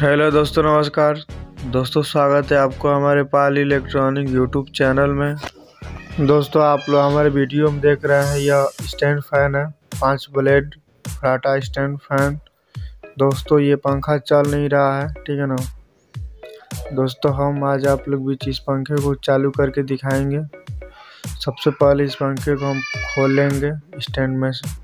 Hello दोस्तों, नमस्कार दोस्तों। स्वागत है आपको हमारे पाल इलेक्ट्रॉनिक यूट्यूब चैनल में। दोस्तों, आप लोग हमारे वीडियो में देख रहे हैं, यह स्टैंड फैन है, 5 ब्लेड फराटा स्टैंड फैन। दोस्तों, ये पंखा चल नहीं रहा है, ठीक है ना। दोस्तों, हम आज आप लोग बीच इस पंखे को चालू करके दिखाएंगे। सबसे पहले इस पंखे को हम खोलेंगे स्टैंड में से।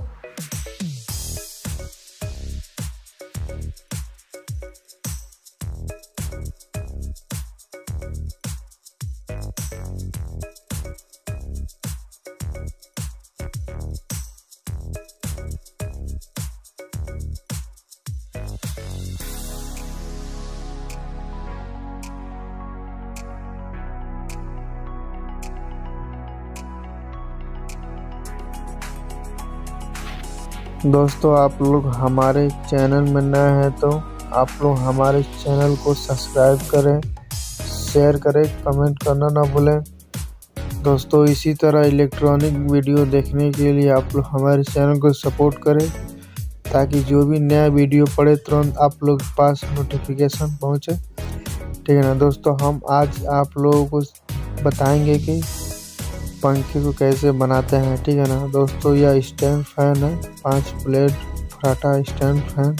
दोस्तों, आप लोग हमारे चैनल में नए हैं तो आप लोग हमारे चैनल को सब्सक्राइब करें, शेयर करें, कमेंट करना ना भूलें। दोस्तों, इसी तरह इलेक्ट्रॉनिक वीडियो देखने के लिए आप लोग हमारे चैनल को सपोर्ट करें, ताकि जो भी नया वीडियो पड़े तुरंत आप लोग के पास नोटिफिकेशन पहुंचे, ठीक है ना। दोस्तों, हम आज आप लोगों को बताएंगे कि पंखे को कैसे बनाते हैं, ठीक है ना। दोस्तों, यह स्टैंड फैन है, 5 ब्लेड फराटा स्टैंड फैन।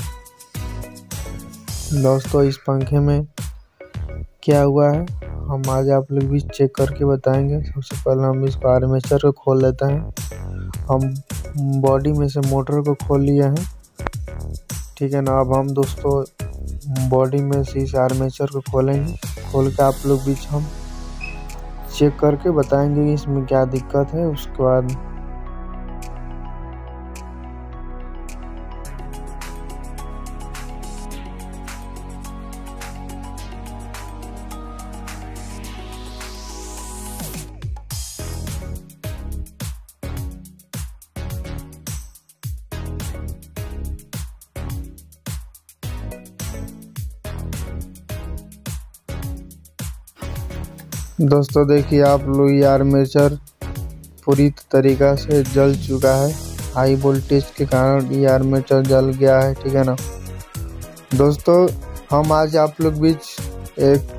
दोस्तों, इस पंखे में क्या हुआ है हम आज आप लोग भी चेक करके बताएंगे। सबसे पहले हम इसको आर्मेचर को खोल लेते हैं। हम बॉडी में से मोटर को खोल लिए हैं, ठीक है ना। अब हम दोस्तों बॉडी में से इस आर्मेचर को खोलेंगे। खोल के आप लोग बीच हम चेक करके बताएंगे कि इसमें क्या दिक्कत है। उसके बाद दोस्तों देखिए आप लोग, ये आर्मेचर पूरी तरीक़ा से जल चुका है। हाई वोल्टेज के कारण ये आर्मेचर जल गया है, ठीक है ना। दोस्तों, हम आज आप लोग बीच एक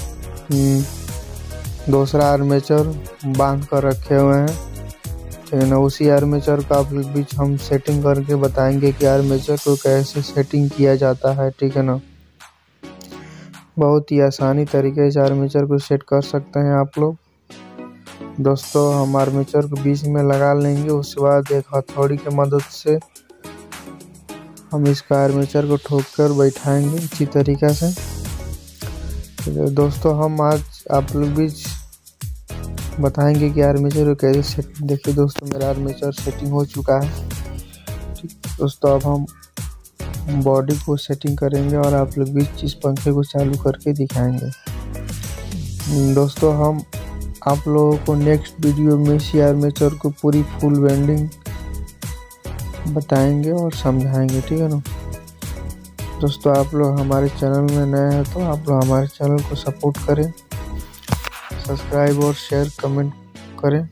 दूसरा आर्मेचर बांध कर रखे हुए हैं, ठीक है ना। उसी आर्मेचर का आप लोग बीच हम सेटिंग करके बताएंगे कि आर्मेचर को कैसे सेटिंग किया जाता है, ठीक है ना। बहुत ही आसानी तरीके से आर्मेचर को सेट कर सकते हैं आप लोग। दोस्तों, हम आर्मेचर को बीच में लगा लेंगे। उसके बाद एक हथौड़ी की मदद से हम इसका आर्मेचर को ठोक कर बैठाएंगे अच्छी तरीक़े से। दोस्तों, हम आज आप लोग बीच बताएंगे कि आर्मेचर को कैसे सेट। देखिए दोस्तों, मेरा आर्मेचर सेटिंग हो चुका है, ठीक। दोस्तों, अब हम बॉडी को सेटिंग करेंगे और आप लोग बीच इस पंखे को चालू करके दिखाएंगे। दोस्तों, हम आप लोगों को नेक्स्ट वीडियो में इसी आर्मेचर को पूरी फुल वेल्डिंग बताएंगे और समझाएंगे, ठीक है ना। दोस्तों, आप लोग हमारे चैनल में नए हैं तो आप लोग हमारे चैनल को सपोर्ट करें, सब्सक्राइब और शेयर कमेंट करें।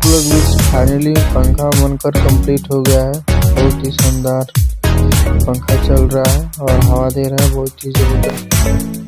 लोग भी फाइनली पंखा बनकर कंप्लीट हो गया है। बहुत ही शानदार पंखा चल रहा है और हवा दे रहा है बहुत ही जबरदस्त।